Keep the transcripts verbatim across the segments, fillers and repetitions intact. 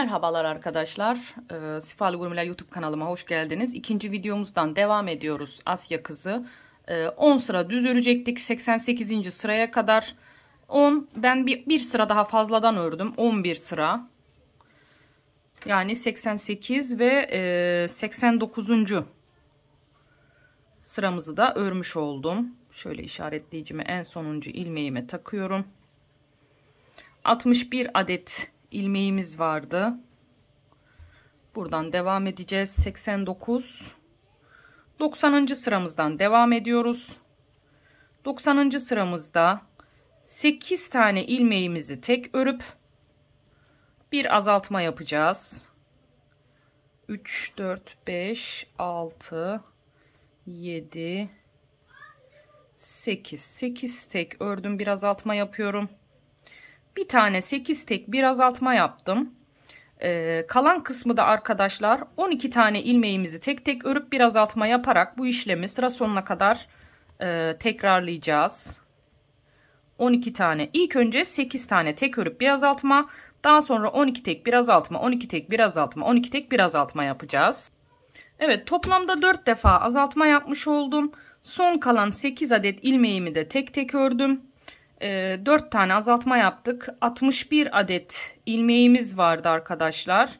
Merhabalar arkadaşlar. Ee, Sifalı Gurmeler YouTube kanalıma hoş geldiniz. İkinci videomuzdan devam ediyoruz. Asya kızı. Ee, on sıra düz örecektik. seksen sekizinci sıraya kadar. on ben bir, bir sıra daha fazladan ördüm. on bir sıra. Yani seksen sekiz ve e, seksen dokuzuncu sıramızı da örmüş oldum. Şöyle işaretleyicimi en sonuncu ilmeğime takıyorum. altmış bir adet ilmeğimiz vardı. Buradan devam edeceğiz. seksen dokuz. doksanıncı sıramızdan devam ediyoruz. doksanıncı sıramızda sekiz tane ilmeğimizi tek örüp bir azaltma yapacağız. üç, dört, beş, altı, yedi, sekiz. sekiz tek ördüm, bir azaltma yapıyorum. Bir tane sekiz tek bir azaltma yaptım. Ee, kalan kısmı da arkadaşlar on iki tane ilmeğimizi tek tek örüp bir azaltma yaparak bu işlemi sıra sonuna kadar e, tekrarlayacağız. on iki tane. İlk önce sekiz tane tek örüp bir azaltma. Daha sonra on iki tek bir azaltma, on iki tek bir azaltma, on iki tek bir azaltma yapacağız. Evet, toplamda dört defa azaltma yapmış oldum. Son kalan sekiz adet ilmeğimi de tek tek ördüm. dört tane azaltma yaptık. altmış bir adet ilmeğimiz vardı arkadaşlar.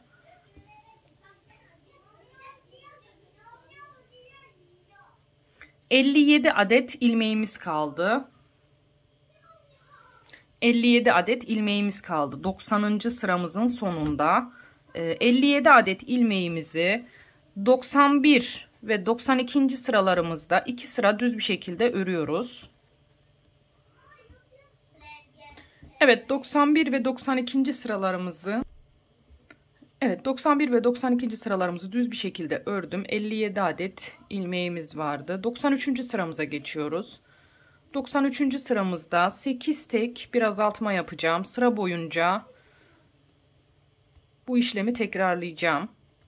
elli yedi adet ilmeğimiz kaldı. elli yedi adet ilmeğimiz kaldı. doksanıncı sıramızın sonunda elli yedi adet ilmeğimizi doksan bir ve doksan ikinci sıralarımızda iki sıra düz bir şekilde örüyoruz. Evet, doksan bir ve doksan ikinci sıralarımızı Evet, doksan bir ve doksan ikinci sıralarımızı düz bir şekilde ördüm. elli yedi adet ilmeğimiz vardı. doksan üçüncü sıramıza geçiyoruz. doksan üçüncü sıramızda sekiz tek bir azaltma yapacağım. Sıra boyunca bu işlemi tekrarlayacağım.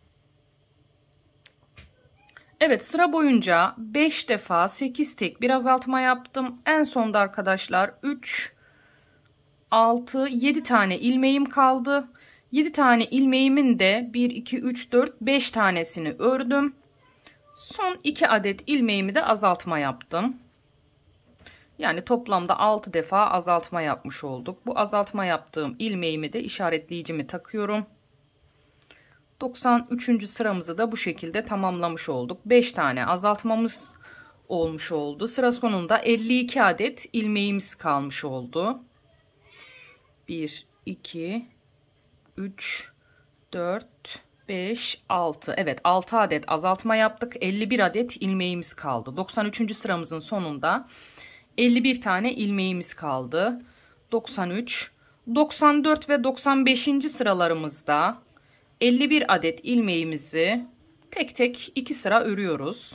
Evet, sıra boyunca beş defa sekiz tek bir azaltma yaptım. En sonda arkadaşlar üç, altı, yedi tane ilmeğim kaldı. yedi tane ilmeğimin de bir, iki, üç, dört, beş tanesini ördüm. Son iki adet ilmeğimi de azaltma yaptım. Yani toplamda altı defa azaltma yapmış olduk. Bu azaltma yaptığım ilmeğimi de işaretleyicimi takıyorum. doksan üçüncü sıramızı da bu şekilde tamamlamış olduk. beş tane azaltmamız olmuş oldu. Sıra sonunda elli iki adet ilmeğimiz kalmış oldu. bir, iki, üç, dört, beş, altı. Evet, altı adet azaltma yaptık. elli bir adet ilmeğimiz kaldı. doksan üçüncü sıramızın sonunda elli bir tane ilmeğimiz kaldı. doksan üç, doksan dört ve doksan beşinci sıralarımızda elli bir adet ilmeğimizi tek tek iki sıra örüyoruz.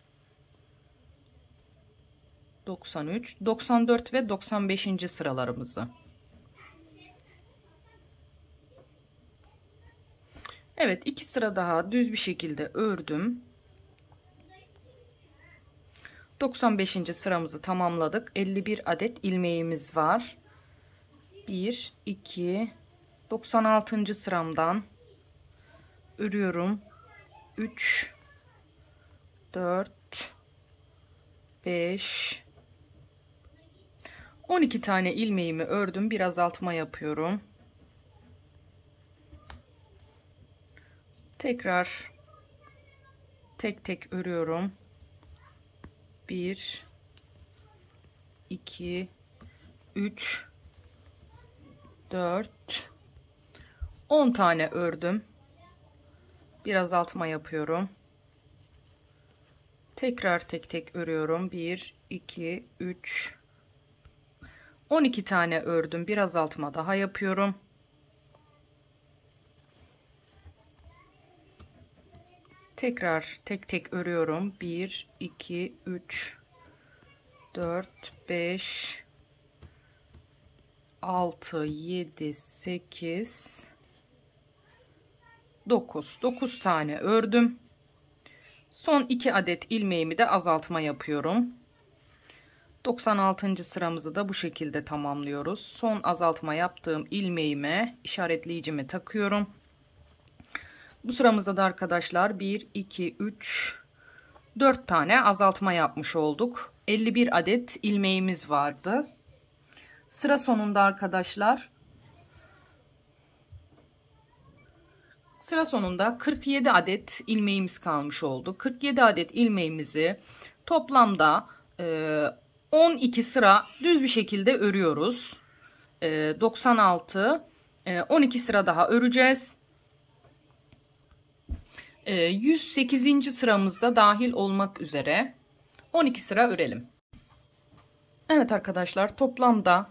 doksan üç, doksan dört ve doksan beşinci sıralarımızı. Evet, iki sıra daha düz bir şekilde ördüm. doksan beşinci sıramızı tamamladık. elli bir adet ilmeğimiz var. bir, iki, doksan altıncı sıramdan örüyorum. üç, dört, beş, on iki tane ilmeğimi ördüm. Bir azaltma yapıyorum. Tekrar tek tek örüyorum. bir, iki, üç, dört, on tane ördüm. Bir azaltma yapıyorum. Tekrar tek tek örüyorum. bir, iki, üç, on iki tane ördüm. Bir azaltma daha yapıyorum. Tekrar tek tek örüyorum. bir, iki, üç, dört, beş, altı, yedi, sekiz, dokuz. dokuz tane ördüm. Son iki adet ilmeğimi de azaltma yapıyorum. doksan altıncı sıramızı da bu şekilde tamamlıyoruz. Son azaltma yaptığım ilmeğime işaretleyicimi takıyorum. Bu sıramızda da arkadaşlar bir, iki, üç, dört tane azaltma yapmış olduk. elli bir adet ilmeğimiz vardı. Sıra sonunda arkadaşlar sıra sonunda kırk yedi adet ilmeğimiz kalmış oldu. kırk yedi adet ilmeğimizi toplamda on iki sıra düz bir şekilde örüyoruz. doksan altı, on iki sıra daha öreceğiz. yüz sekizinci sıramızda dahil olmak üzere on iki sıra örelim. Evet arkadaşlar, toplamda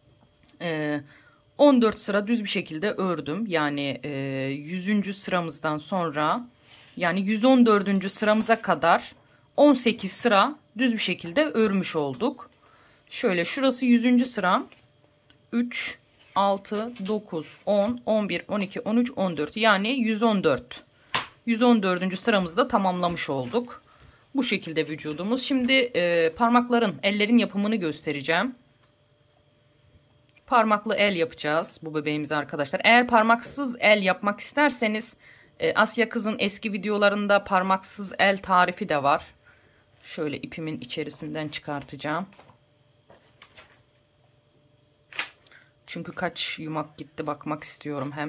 on dört sıra düz bir şekilde ördüm. Yani yüzüncü sıramızdan sonra, yani yüz on dördüncü sıramıza kadar on sekiz sıra düz bir şekilde örmüş olduk. Şöyle, şurası yüzüncü sıram. üç, altı, dokuz, on, on bir, on iki, on üç, on dört, yani yüz on dört. yüz on dördüncü sıramızı da tamamlamış olduk. Bu şekilde vücudumuz. Şimdi e, parmakların, ellerin yapımını göstereceğim. Parmaklı el yapacağız bu bebeğimize arkadaşlar. Eğer parmaksız el yapmak isterseniz e, Asya Kız'ın eski videolarında parmaksız el tarifi de var. Şöyle ipimin içerisinden çıkartacağım. Çünkü kaç yumak gitti bakmak istiyorum hem.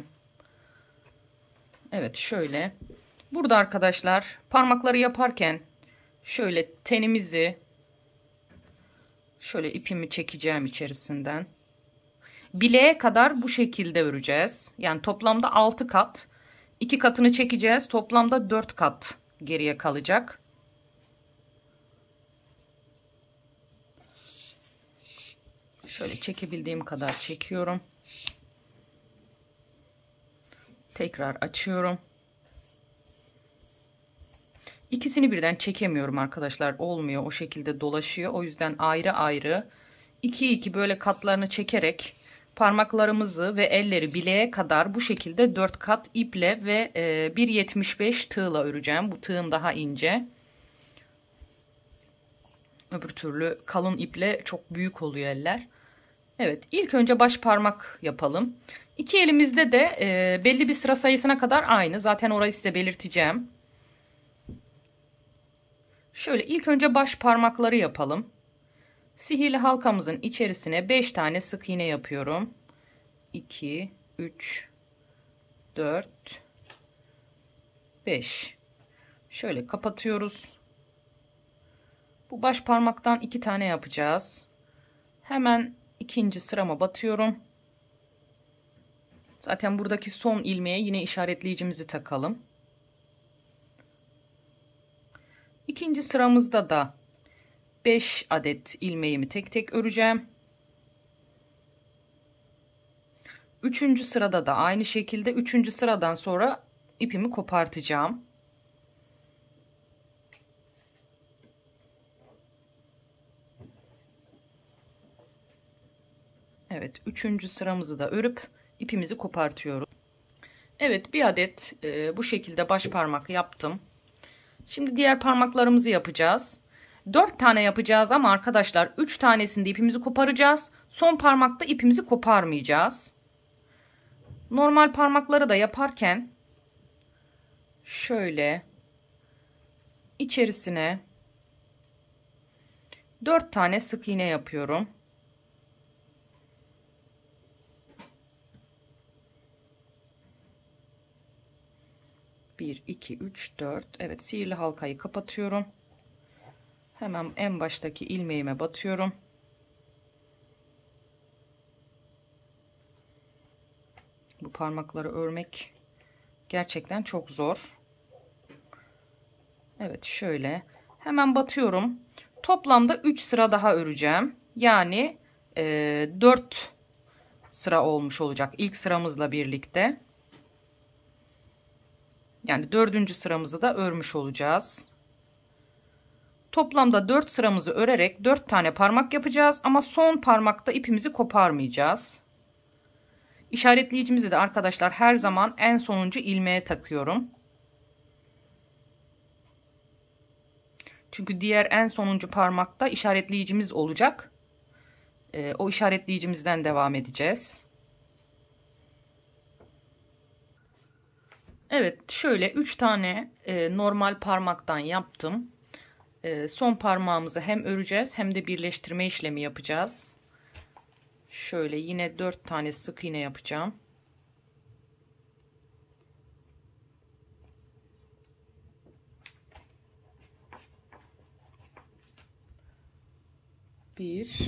Evet, şöyle. Burada arkadaşlar parmakları yaparken şöyle tenimizi, şöyle ipimi çekeceğim içerisinden. Bileğe kadar bu şekilde öreceğiz. Yani toplamda altı kat. iki katını çekeceğiz. Toplamda dört kat geriye kalacak. Şöyle çekebildiğim kadar çekiyorum. Tekrar açıyorum. İkisini birden çekemiyorum arkadaşlar. Olmuyor. O şekilde dolaşıyor. O yüzden ayrı ayrı iki iki böyle katlarını çekerek parmaklarımızı ve elleri bileğe kadar bu şekilde dört kat iple ve bir yetmiş beş tığla öreceğim. Bu tığım daha ince. Öbür türlü kalın iple çok büyük oluyor eller. Evet, ilk önce baş parmak yapalım. İki elimizde de e, belli bir sıra sayısına kadar aynı. Zaten orayı size belirteceğim. Şöyle ilk önce baş parmakları yapalım. Sihirli halkamızın içerisine beş tane sık iğne yapıyorum. iki, üç, dört, beş. Şöyle kapatıyoruz. Bu baş parmaktan iki tane yapacağız. Hemen ikinci sırama batıyorum. Zaten buradaki son ilmeğe yine işaretleyicimizi takalım. İkinci sıramızda da beş adet ilmeğimi tek tek öreceğim. Üçüncü sırada da aynı şekilde üçüncü sıradan sonra ipimi kopartacağım. Evet, üçüncü sıramızı da örüp ipimizi kopartıyoruz. Evet, bir adet e, bu şekilde baş parmak yaptım. Şimdi diğer parmaklarımızı yapacağız. dört tane yapacağız ama arkadaşlar üç tanesinde ipimizi koparacağız. Son parmakta ipimizi koparmayacağız. Normal parmakları da yaparken şöyle içerisine dört tane sık iğne yapıyorum. bir, iki, üç, dört. Evet, sihirli halkayı kapatıyorum. Hemen en baştaki ilmeğime batıyorum. Bu parmakları örmek gerçekten çok zor. Evet, şöyle hemen batıyorum. Toplamda üç sıra daha öreceğim. Yani e, dört sıra olmuş olacak ilk sıramızla birlikte. Yani dördüncü sıramızı da örmüş olacağız. Toplamda dört sıramızı örerek dört tane parmak yapacağız ama son parmakta ipimizi koparmayacağız. İşaretleyicimizi de arkadaşlar her zaman en sonuncu ilmeğe takıyorum. Çünkü diğer en sonuncu parmakta işaretleyicimiz olacak. Ee, o işaretleyicimizden devam edeceğiz. Evet, şöyle üç tane e, normal parmaktan yaptım. E, son parmağımızı hem öreceğiz hem de birleştirme işlemi yapacağız. Şöyle yine dört tane sık iğne yapacağım. Bir.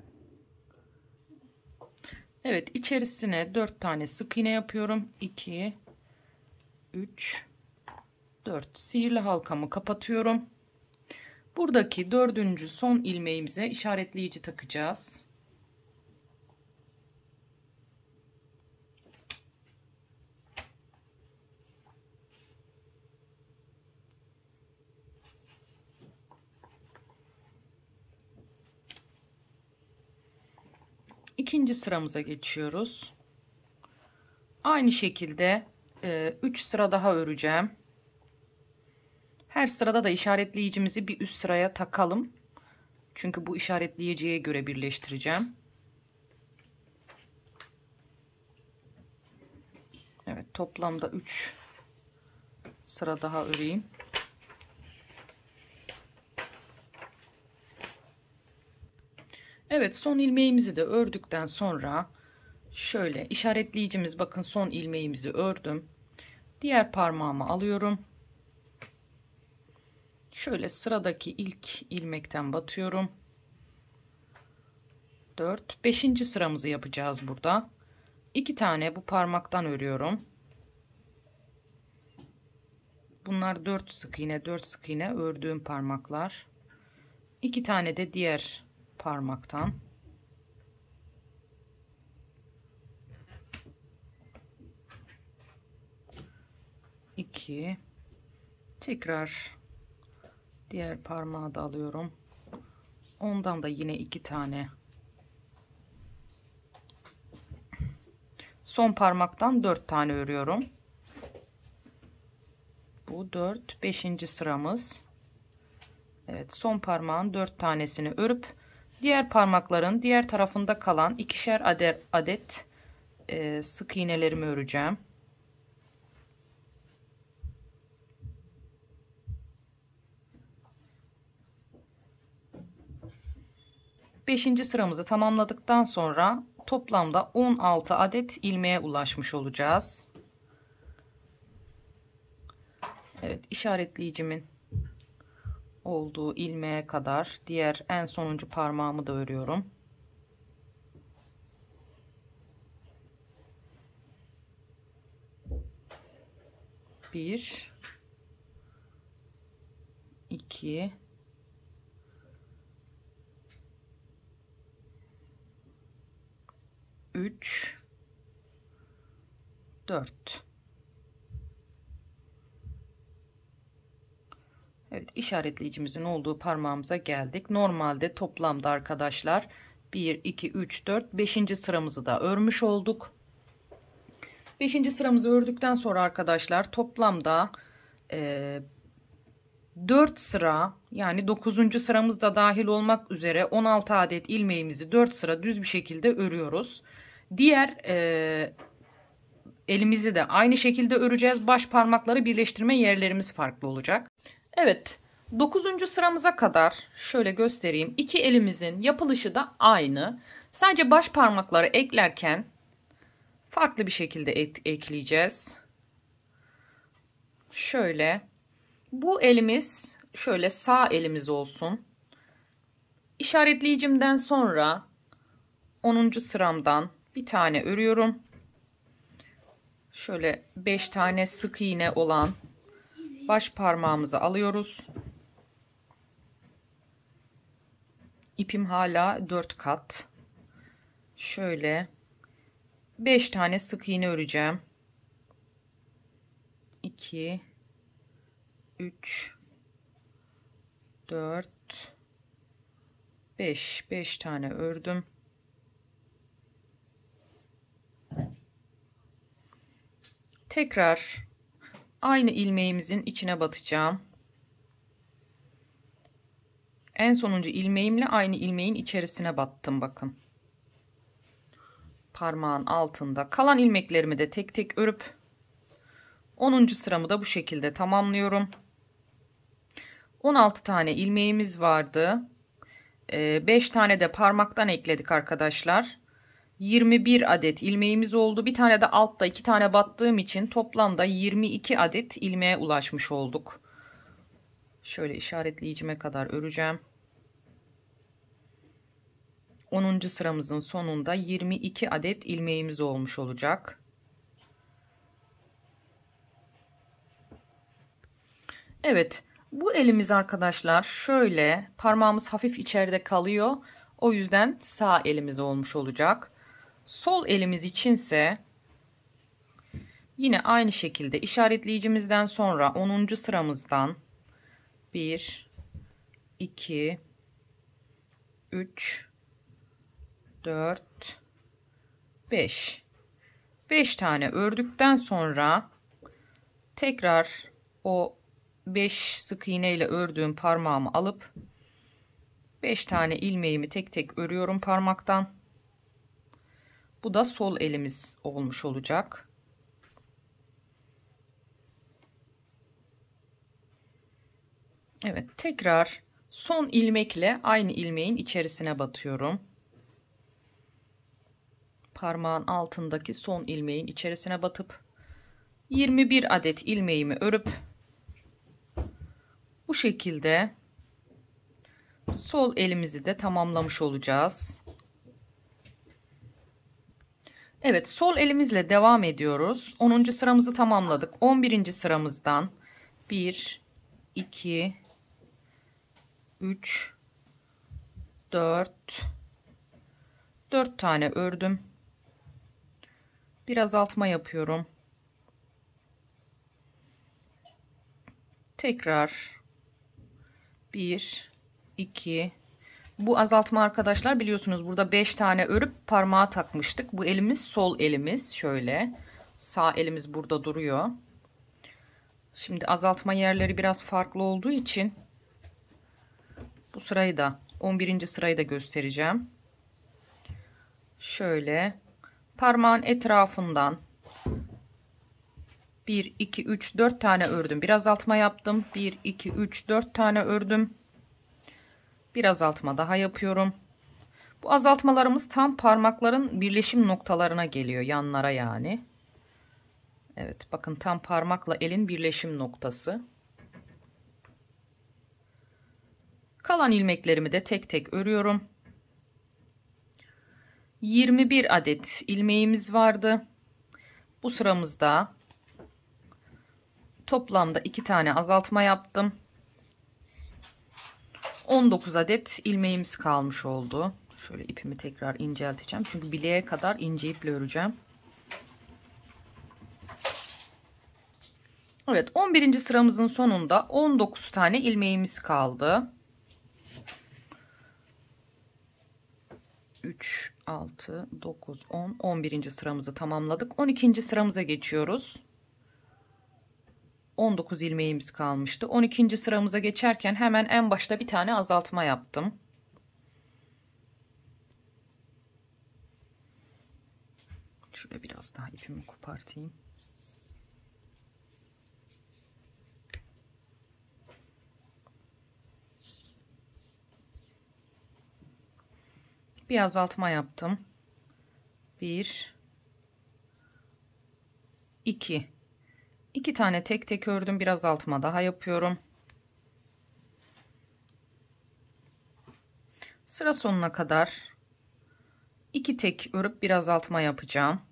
Evet, içerisine dört tane sık iğne yapıyorum. iki, üç, dört. Sihirli halkamı kapatıyorum. Buradaki dördüncü son ilmeğimize işaretleyici takacağız. İkinci sıramıza geçiyoruz. Aynı şekilde üç sıra daha öreceğim. Her sırada da işaretleyicimizi bir üst sıraya takalım. Çünkü bu işaretleyiciye göre birleştireceğim. Evet, toplamda üç sıra daha öreyim. Evet, son ilmeğimizi de ördükten sonra şöyle işaretleyicimiz, bakın son ilmeğimizi ördüm. Diğer parmağımı alıyorum. Şöyle sıradaki ilk ilmekten batıyorum. dört. beşinci sıramızı yapacağız burada. iki tane bu parmaktan örüyorum. Bunlar dört sık iğne, dört sık iğne ördüğüm parmaklar. iki tane de diğer parmaktan. iki. Tekrar diğer parmağı da alıyorum. Ondan da yine iki tane. Son parmaktan dört tane örüyorum. Bu dört. beşinci sıramız. Evet, son parmağın dört tanesini örüp diğer parmakların diğer tarafında kalan ikişer adet, adet e, sık iğnelerimi öreceğim. beşinci sıramızı tamamladıktan sonra toplamda on altı adet ilmeğe ulaşmış olacağız. Evet, işaretleyicimin olduğu ilmeğe kadar diğer en sonuncu parmağımı da örüyorum. bir, iki, üç, dört. Evet, işaretleyicimizin olduğu parmağımıza geldik. Normalde toplamda arkadaşlar bir, iki, üç, dört, beşinci sıramızı da örmüş olduk. beşinci sıramızı ördükten sonra arkadaşlar toplamda e, dört sıra, yani dokuzuncu sıramız da dahil olmak üzere on altı adet ilmeğimizi dört sıra düz bir şekilde örüyoruz. Diğer e, elimizi de aynı şekilde öreceğiz. Baş parmakları birleştirme yerlerimiz farklı olacak. Evet, dokuzuncu sıramıza kadar şöyle göstereyim. İki elimizin yapılışı da aynı. Sadece baş parmakları eklerken farklı bir şekilde et, ekleyeceğiz. Şöyle, bu elimiz şöyle sağ elimiz olsun. İşaretleyicimden sonra onuncu sıramdan bir tane örüyorum. Şöyle beş tane sık iğne olan baş parmağımızı alıyoruz. İpim hala dört kat. Şöyle beş tane sık iğne öreceğim. iki, üç, dört, beş. beş tane ördüm. Tekrar aynı ilmeğimizin içine batacağım. En sonuncu ilmeğimle aynı ilmeğin içerisine battım, bakın. Parmağın altında. Kalan ilmeklerimi de tek tek örüp onuncu sıramı da bu şekilde tamamlıyorum. on altı tane ilmeğimiz vardı. beş tane de parmaktan ekledik arkadaşlar. yirmi bir adet ilmeğimiz oldu. Bir tane de altta iki tane battığım için toplamda yirmi iki adet ilmeğe ulaşmış olduk. Şöyle işaretleyicime kadar öreceğim. onuncu sıramızın sonunda yirmi iki adet ilmeğimiz olmuş olacak. Evet, bu elimiz arkadaşlar şöyle parmağımız hafif içeride kalıyor. O yüzden sağ elimiz olmuş olacak. Sol elimiz içinse yine aynı şekilde işaretleyicimizden sonra onuncu sıramızdan bir, iki, üç, dört, beş. beş tane ördükten sonra tekrar o beş sık iğne ile ördüğüm parmağımı alıp beş tane ilmeğimi tek tek örüyorum parmaktan. Bu da sol elimiz olmuş olacak. Evet, tekrar son ilmekle aynı ilmeğin içerisine batıyorum. Parmağın altındaki son ilmeğin içerisine batıp yirmi bir adet ilmeğimi örüp bu şekilde sol elimizi de tamamlamış olacağız. Evet, sol elimizle devam ediyoruz. onuncu sıramızı tamamladık. on birinci sıramızdan bir, iki, üç, dört, dört tane ördüm. Bir azaltma yapıyorum. Tekrar bir, iki. Bu azaltma arkadaşlar biliyorsunuz burada beş tane örüp parmağa takmıştık. Bu elimiz sol elimiz. Şöyle sağ elimiz burada duruyor. Şimdi azaltma yerleri biraz farklı olduğu için bu sırayı da on birinci sırayı da göstereceğim. Şöyle parmağın etrafından bir, iki, üç, dört tane ördüm. Bir azaltma yaptım. bir, iki, üç, dört tane ördüm. Bir azaltma daha yapıyorum. Bu azaltmalarımız tam parmakların birleşim noktalarına geliyor. Yanlara yani. Evet, bakın tam parmakla elin birleşim noktası. Kalan ilmeklerimi de tek tek örüyorum. yirmi bir adet ilmeğimiz vardı. Bu sıramızda toplamda iki tane azaltma yaptım. on dokuz adet ilmeğimiz kalmış oldu. Şöyle ipimi tekrar incelteceğim. Çünkü bileğe kadar ince iple öreceğim. Evet, on birinci sıramızın sonunda on dokuz tane ilmeğimiz kaldı. üç, altı, dokuz, on, on birinci sıramızı tamamladık. on ikinci sıramıza geçiyoruz. on dokuz ilmeğimiz kalmıştı. on ikinci sıramıza geçerken hemen en başta bir tane azaltma yaptım. Şöyle biraz daha ipimi kopartayım. Bir azaltma yaptım. bir, iki. iki tane tek tek ördüm. Bir azaltma daha yapıyorum. Sıra sonuna kadar iki tek örüp bir azaltma yapacağım.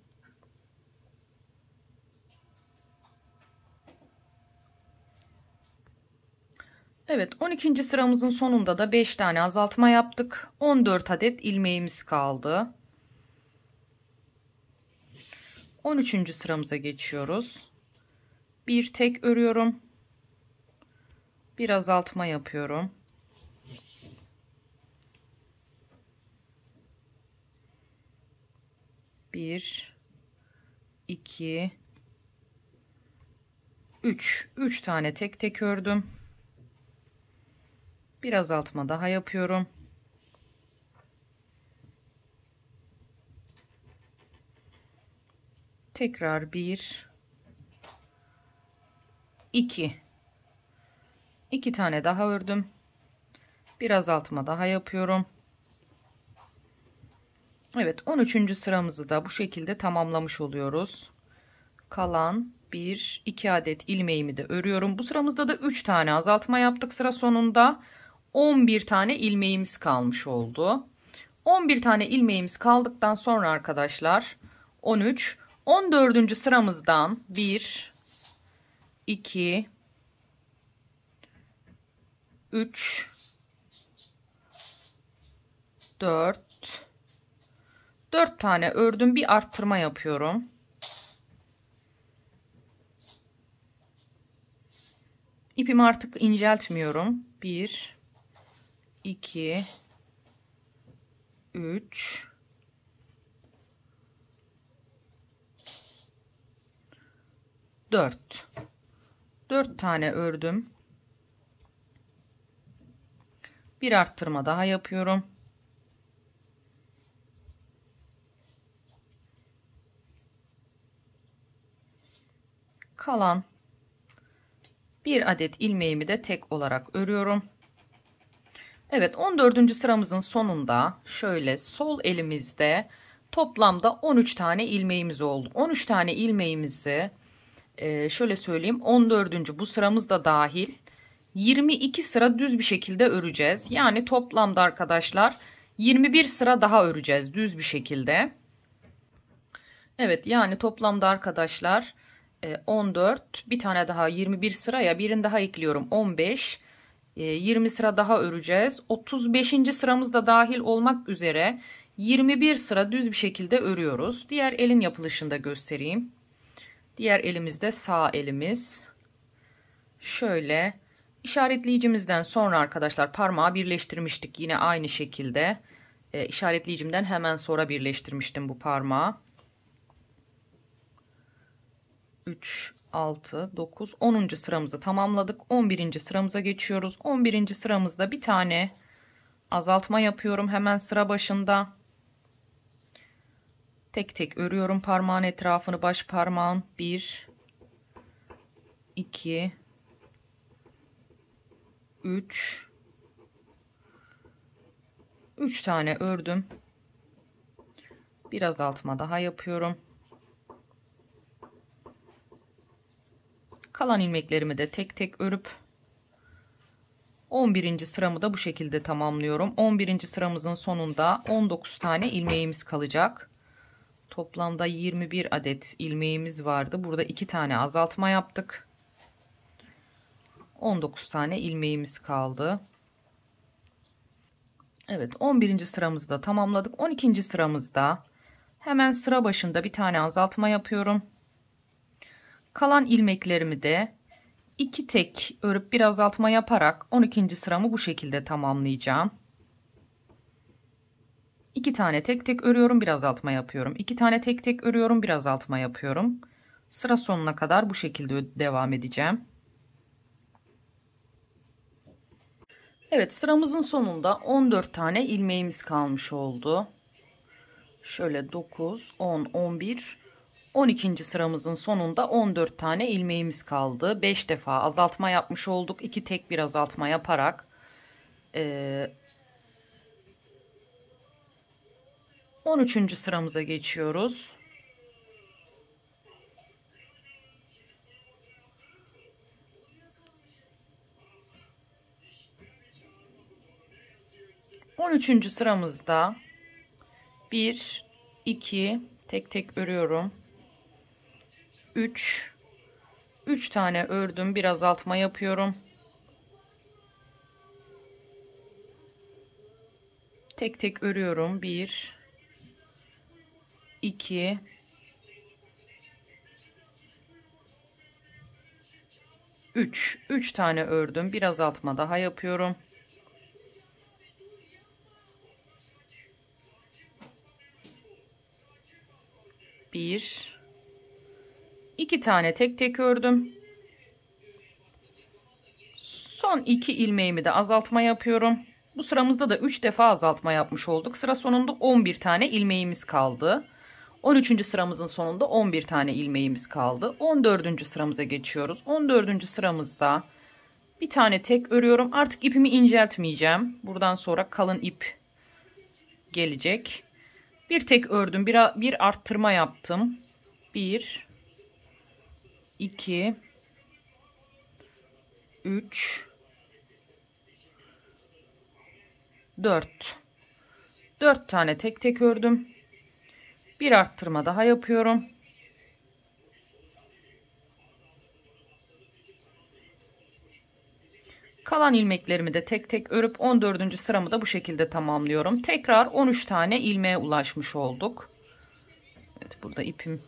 Evet, on ikinci sıramızın sonunda da beş tane azaltma yaptık. on dört adet ilmeğimiz kaldı. on üçüncü sıramıza geçiyoruz. Bir tek örüyorum. Bir azaltma yapıyorum. bir, iki, üç. üç tane tek tek ördüm. Bir azaltma daha yapıyorum. Tekrar bir, iki. iki tane daha ördüm. Bir azaltma daha yapıyorum. Evet, on üçüncü sıramızı da bu şekilde tamamlamış oluyoruz. Kalan bir iki adet ilmeğimi de örüyorum. Bu sıramızda da üç tane azaltma yaptık. Sıra sonunda on bir tane ilmeğimiz kalmış oldu. on bir tane ilmeğimiz kaldıktan sonra arkadaşlar on üç, on dördüncü sıramızdan bir, iki, üç, dört, dört tane ördüm. Bir arttırma yapıyorum. İpimi artık inceltmiyorum. bir, iki, üç, dört. dört tane ördüm. Bir arttırma daha yapıyorum. Kalan bir adet ilmeğimi de tek olarak örüyorum. Evet, on dördüncü sıramızın sonunda şöyle sol elimizde toplamda on üç tane ilmeğimiz oldu. on üç tane ilmeğimizi e, şöyle söyleyeyim, on dördüncü bu sıramız da dahil yirmi iki sıra düz bir şekilde öreceğiz. Yani toplamda arkadaşlar yirmi bir sıra daha öreceğiz düz bir şekilde. Evet, yani toplamda arkadaşlar on dört, bir tane daha yirmi bir sıraya birini daha ekliyorum, on beş, yirmi sıra daha öreceğiz. otuz beşinci sıramız da dahil olmak üzere yirmi bir sıra düz bir şekilde örüyoruz. Diğer elin yapılışını da göstereyim. Diğer elimizde sağ elimiz. Şöyle işaretleyicimizden sonra arkadaşlar parmağı birleştirmiştik. Yine aynı şekilde e, işaretleyicimden hemen sonra birleştirmiştim bu parmağı. üç, altı, dokuz, onuncu sıramızı tamamladık. on birinci sıramıza geçiyoruz. on birinci sıramızda bir tane azaltma yapıyorum hemen sıra başında. Tek tek örüyorum parmağın etrafını, baş parmağın. bir, iki, üç, üç tane ördüm. Bir azaltma daha yapıyorum. Kalan ilmeklerimi de tek tek örüp on birinci sıramı da bu şekilde tamamlıyorum. on birinci sıramızın sonunda on dokuz tane ilmeğimiz kalacak. Toplamda yirmi bir adet ilmeğimiz vardı. Burada iki tane azaltma yaptık. on dokuz tane ilmeğimiz kaldı. Evet, on birinci sıramızı da tamamladık. on ikinci sıramızda hemen sıra başında bir tane azaltma yapıyorum. Kalan ilmeklerimi de iki tek örüp bir azaltma yaparak on ikinci sıramı bu şekilde tamamlayacağım. iki tane tek tek örüyorum, bir azaltma yapıyorum. iki tane tek tek örüyorum, bir azaltma yapıyorum. Sıra sonuna kadar bu şekilde devam edeceğim. Evet, sıramızın sonunda on dört tane ilmeğimiz kalmış oldu. Şöyle dokuz, on, on bir, on ikinci sıramızın sonunda on dört tane ilmeğimiz kaldı. beş defa azaltma yapmış olduk. iki tek bir azaltma yaparak e, on üçüncü sıramıza geçiyoruz. on üçüncü sıramızda bir, iki, tek tek örüyorum. üç, üç tane ördüm, bir azaltma yapıyorum. Tek tek örüyorum. bir, iki, üç, üç tane ördüm, bir azaltma daha yapıyorum. bir, iki tane tek tek ördüm. Son iki ilmeğimi de azaltma yapıyorum. Bu sıramızda da üç defa azaltma yapmış olduk. Sıra sonunda on bir tane ilmeğimiz kaldı. on üçüncü sıramızın sonunda on bir tane ilmeğimiz kaldı. on dördüncü sıramıza geçiyoruz. on dördüncü sıramızda bir tane tek örüyorum. Artık ipimi inceltmeyeceğim. Buradan sonra kalın ip gelecek. Bir tek ördüm. Bir, bir arttırma yaptım. bir, iki, üç, dört. dört tane tek tek ördüm. Bir arttırma daha yapıyorum. Kalan ilmeklerimi de tek tek örüp on dördüncü sıramı da bu şekilde tamamlıyorum. Tekrar on üç tane ilmeğe ulaşmış olduk. Evet, burada ipim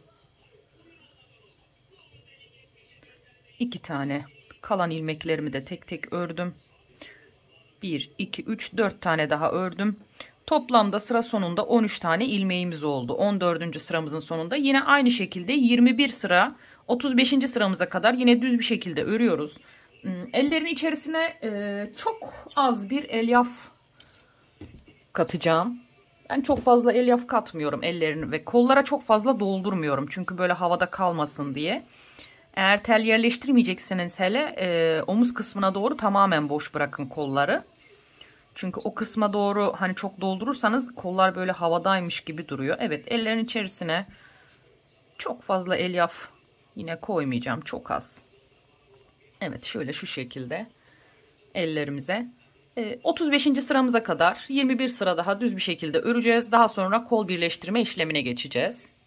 iki tane. Kalan ilmeklerimi de tek tek ördüm. bir, iki, üç, dört tane daha ördüm. Toplamda sıra sonunda on üç tane ilmeğimiz oldu. on dördüncü sıramızın sonunda yine aynı şekilde yirmi bir sıra otuz beşinci sıramıza kadar yine düz bir şekilde örüyoruz. Ellerin içerisine çok az bir elyaf katacağım. Ben çok fazla elyaf katmıyorum ellerini ve kollara çok fazla doldurmuyorum. Çünkü böyle havada kalmasın diye. Eğer tel yerleştirmeyecekseniz hele e, omuz kısmına doğru tamamen boş bırakın kolları. Çünkü o kısma doğru hani çok doldurursanız kollar böyle havadaymış gibi duruyor. Evet, ellerin içerisine çok fazla elyaf yine koymayacağım, çok az. Evet, şöyle şu şekilde ellerimize. E, otuz beşinci sıramıza kadar yirmi bir sıra daha düz bir şekilde öreceğiz. Daha sonra kol birleştirme işlemine geçeceğiz.